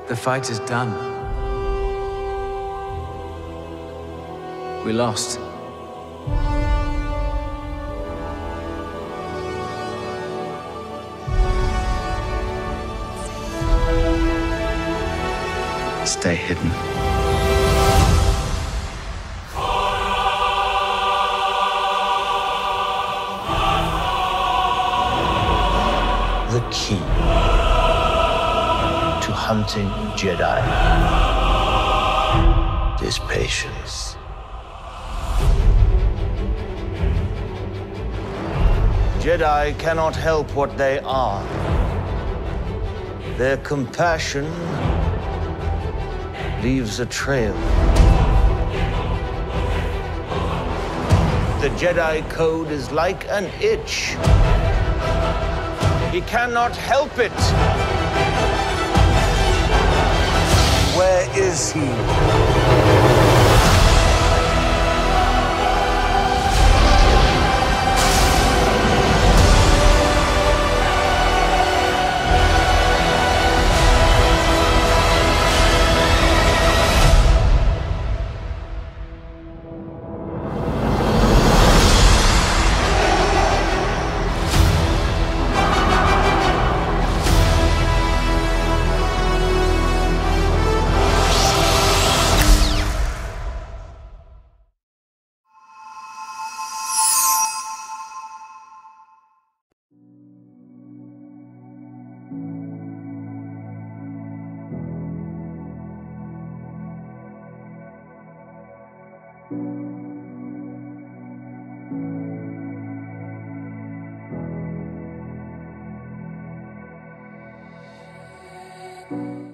The fight is done. We lost. Stay hidden. The key to hunting Jedi is patience. Jedi cannot help what they are. Their compassion leaves a trail. The Jedi Code is like an itch. He cannot help it. Where is he? Thank you.